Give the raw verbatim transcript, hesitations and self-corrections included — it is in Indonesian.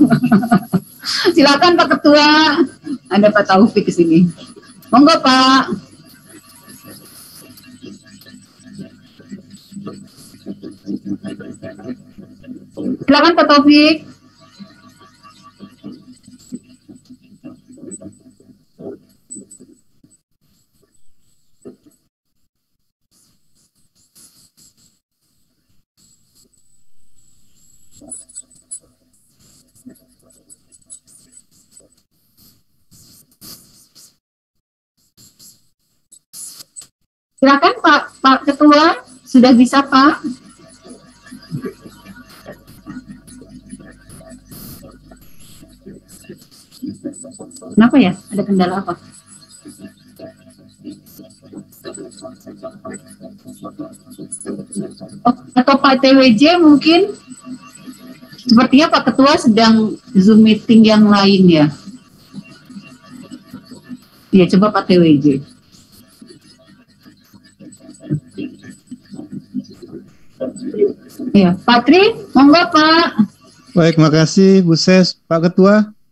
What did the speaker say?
Silakan Pak Ketua. Ada Pak Taufik di sini. Monggo Pak. Silakan Pak Taufik. Silakan Pak Pak Ketua, sudah bisa Pak? Kenapa ya? Ada kendala apa? Oh, atau Pak T W J mungkin? Sepertinya Pak Ketua sedang Zoom meeting yang lain ya. Ya, coba Pak T W J. Ya, Pak Tri, monggo Pak. Baik, makasih Bu Ses, Pak Ketua.